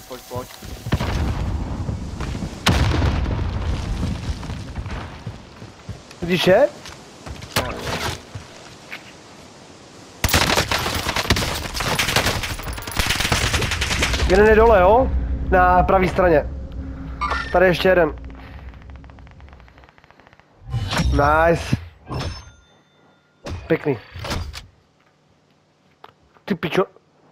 pojď. Vidíš je? Jeden je dole, jo? Na pravé straně. Tady ještě jeden. Nice. Pěkný. Ty pičo.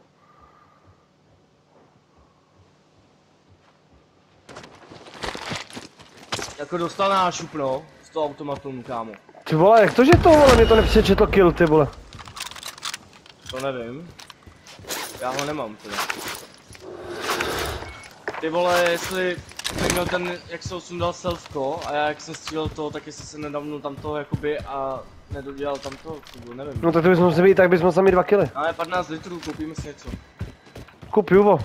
Jako dostal nášup, no, z toho automatu, kámo. Ty vole, jak to, že to, vole, mě to nepřečetlo kill, ty vole. To nevím. Já ho nemám teda. Ty vole, jestli měl ten, jak se sundal selfko a já jak jsem střílel to, tak jestli se nedavnul tam toho jakoby a nedodělal tam to, nevím. No tak to bychom museli být, tak bychom sami 2 killy. Ale 15 litrů, koupíme si něco. Kup juvo.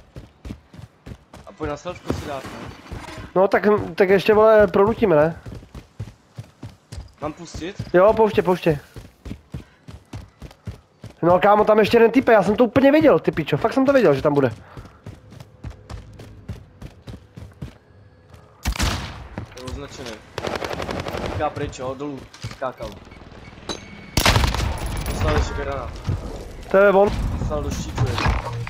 A pojď na selfko si dát, ne? No tak ještě, vole, pronutíme, ne? Mám pustit? Jo, pouště. No kámo, tam ještě jeden typ, já jsem to úplně věděl, ty pičo, fakt jsem to věděl, že tam bude. Je označený. Ská pryč, jo, dolů, skákal. Poslal ještě granát. To je on. Poslal do štítu, je.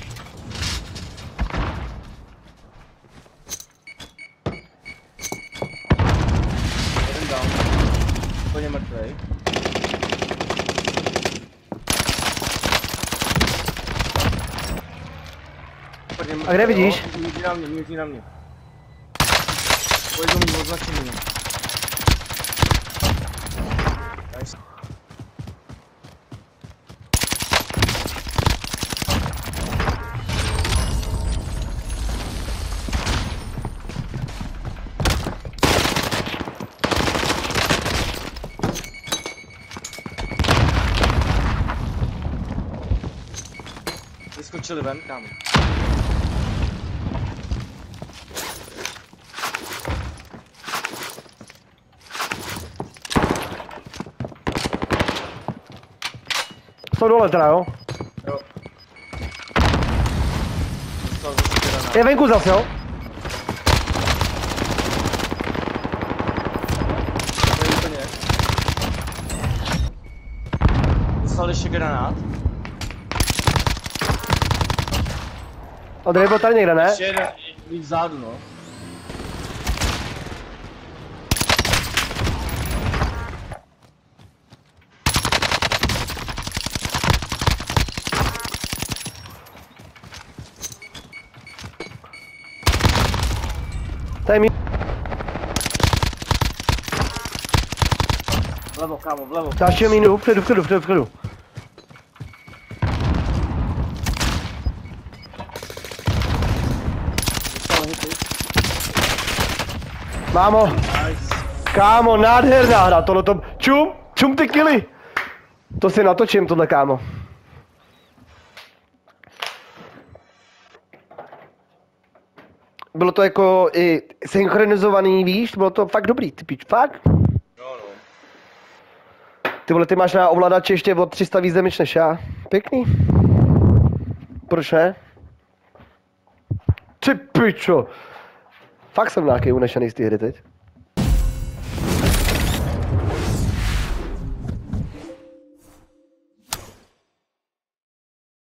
Jeden down. Úplně mrtvej. A kde vidíš? Míří na mě. Pojď do mě označení. Nice. Vyskočili ven, kámo. Jsou dole teda, jo? Jo. Dostal zase granát. Je venku zase, jo? Dostal ještě granát. A tady byl tady někde, ne? Ještě jeden víc zádu, no. Tady mi... Vlevo, kámo, vlevo. Dalšího mínu, vpředu. Mámo, Nice. kámo, nádherná hra, tohleto, čum ty killy. To si natočím, tohle kámo. Bylo to jako i synchronizovaný, víš, bylo to fakt dobrý, ty pič, fakt. No. Ty vole, ty máš na ovladači ještě o 300 víc damage než já. Pěkný. Proč ne? Ty pičo. Fakt jsem nějaký unešený z té hry teď.